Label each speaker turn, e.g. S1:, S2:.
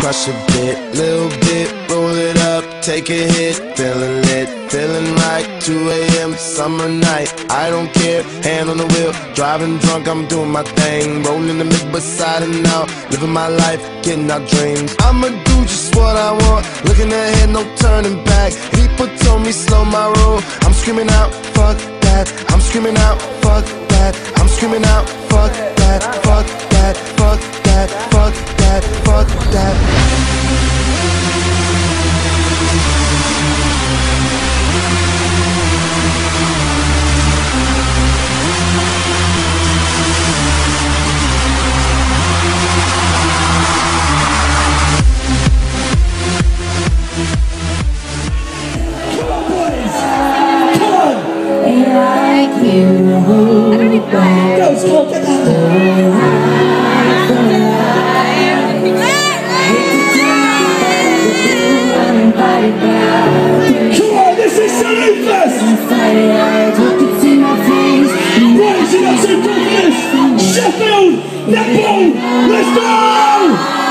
S1: crush a bit, little bit, roll it up, take a hit, feeling lit, feeling right, 2 a.m. summer night, I don't care, hand on the wheel, driving drunk, I'm doing my thing, rolling the mid beside and out, living my life, getting our dreams. I'ma do just what I want, looking ahead, no turning back. People told me slow my roll, I'm screaming out, fuck that, I'm screaming out, fuck that, I'm screaming out, fuck that, fuck that, fuck that, fuck that, fuck that.
S2: This is Salou Fest! Rising up to Sheffield! Netball! Let's go!